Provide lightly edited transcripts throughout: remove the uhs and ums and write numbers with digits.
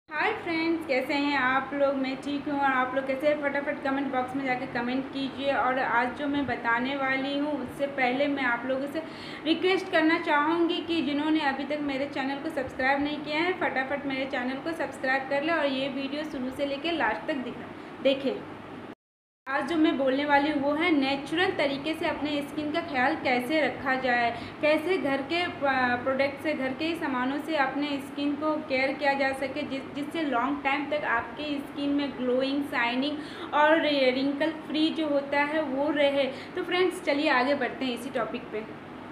Hi friends, कैसे हैं आप लोग। मैं ठीक हूँ और आप लोग कैसे हैं। फटाफट कमेंट बॉक्स में जाकर कमेंट कीजिए। और आज जो मैं बताने वाली हूँ उससे पहले मैं आप लोगों से रिक्वेस्ट करना चाहूँगी कि जिन्होंने अभी तक मेरे चैनल को सब्सक्राइब नहीं किया है फटाफट मेरे चैनल को सब्सक्राइब कर लें और ये वीडियो शुरू से लेकर लास्ट तक देखें। आज जो मैं बोलने वाली हूँ वो है नेचुरल तरीके से अपने स्किन का ख्याल कैसे रखा जाए, कैसे घर के प्रोडक्ट से, घर के सामानों से अपने स्किन को केयर किया जा सके जिससे लॉन्ग टाइम तक आपके स्किन में ग्लोइंग, शाइनिंग और रिंकल फ्री जो होता है वो रहे। तो फ्रेंड्स चलिए आगे बढ़ते हैं इसी टॉपिक पे।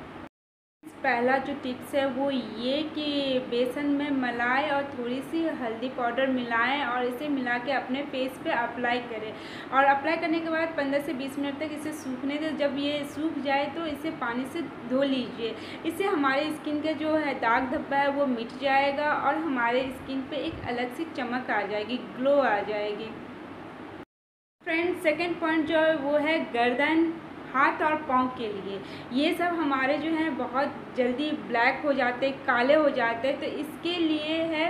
पहला जो टिप्स है वो ये कि बेसन में मलाई और थोड़ी सी हल्दी पाउडर मिलाएं और इसे मिला के अपने फेस पे अप्लाई करें। और अप्लाई करने के बाद 15 से 20 मिनट तक इसे सूखने दें। जब ये सूख जाए तो इसे पानी से धो लीजिए। इससे हमारे स्किन का जो है दाग धब्बा है वो मिट जाएगा और हमारे स्किन पे एक अलग सी चमक आ जाएगी, ग्लो आ जाएगी। फ्रेंड्स सेकेंड पॉइंट जो है वो है गर्दन, हाथ और पाँव के लिए। ये सब हमारे जो हैं बहुत जल्दी ब्लैक हो जाते, काले हो जाते हैं। तो इसके लिए है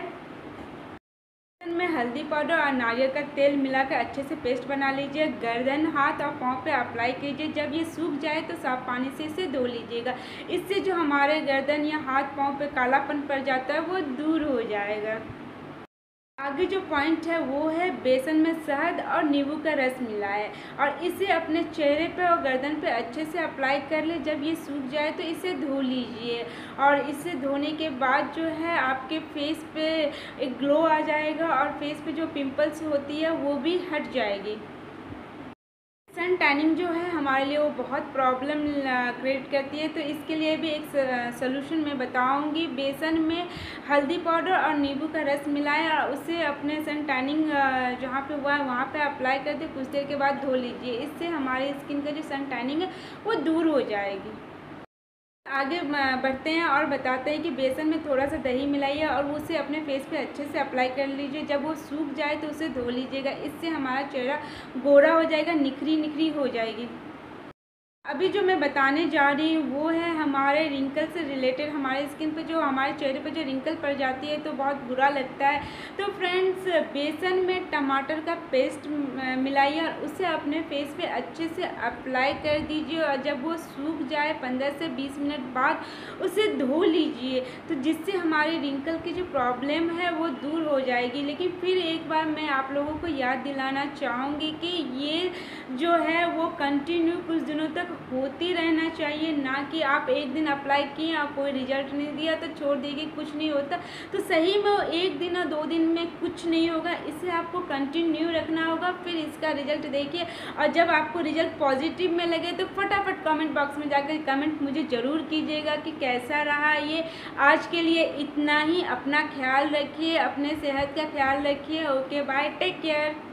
में हल्दी पाउडर और नारियल का तेल मिलाकर अच्छे से पेस्ट बना लीजिए। गर्दन, हाथ और पाँव पे अप्लाई कीजिए। जब ये सूख जाए तो साफ पानी से इसे धो लीजिएगा। इससे जो हमारे गर्दन या हाथ पाँव पे कालापन पड़ जाता है वो दूर हो जाएगा। आगे जो पॉइंट है वो है बेसन में शहद और नींबू का रस मिलाएं और इसे अपने चेहरे पे और गर्दन पे अच्छे से अप्लाई कर ले। जब ये सूख जाए तो इसे धो लीजिए और इसे धोने के बाद जो है आपके फेस पे एक ग्लो आ जाएगा और फेस पे जो पिंपल्स होती है वो भी हट जाएगी। सन टैनिंग जो है हमारे लिए वो बहुत प्रॉब्लम क्रिएट करती है। तो इसके लिए भी एक सलूशन मैं बताऊंगी। बेसन में हल्दी पाउडर और नींबू का रस मिलाएं और उसे अपने सन टैनिंग जहाँ पे हुआ है वहाँ पे अप्लाई कर दें। कुछ देर के बाद धो लीजिए। इससे हमारी स्किन का जो सन टैनिंग है वो दूर हो जाएगी। आगे बढ़ते हैं और बताते हैं कि बेसन में थोड़ा सा दही मिलाइए और उसे अपने फेस पे अच्छे से अप्लाई कर लीजिए। जब वो सूख जाए तो उसे धो लीजिएगा। इससे हमारा चेहरा गोरा हो जाएगा, निखरी निखरी हो जाएगी। अभी जो मैं बताने जा रही हूँ वो है हमारे रिंकल से रिलेटेड। हमारे स्किन पे जो, हमारे चेहरे पे जो रिंकल पड़ जाती है तो बहुत बुरा लगता है। तो फ्रेंड्स बेसन में टमाटर का पेस्ट मिलाइए और उसे अपने फेस पे अच्छे से अप्लाई कर दीजिए और जब वो सूख जाए 15 से 20 मिनट बाद उसे धो लीजिए। तो जिससे हमारी रिंकल की जो प्रॉब्लम है वो दूर हो जाएगी। लेकिन फिर एक बार मैं आप लोगों को याद दिलाना चाहूँगी कि ये जो है वो कंटिन्यू कुछ दिनों तक होती रहना चाहिए, ना कि आप एक दिन अप्लाई किए और कोई रिजल्ट नहीं दिया तो छोड़ दीजिए, कुछ नहीं होता। तो सही में वो एक दिन और 2 दिन में कुछ नहीं होगा। इसे आपको कंटिन्यू रखना होगा। फिर इसका रिजल्ट देखिए और जब आपको रिजल्ट पॉजिटिव में लगे तो फटाफट कमेंट बॉक्स में जाकर कमेंट मुझे ज़रूर कीजिएगा कि कैसा रहा ये। आज के लिए इतना ही। अपना ख्याल रखिए, अपने सेहत का ख्याल रखिए। Okay bye, take care.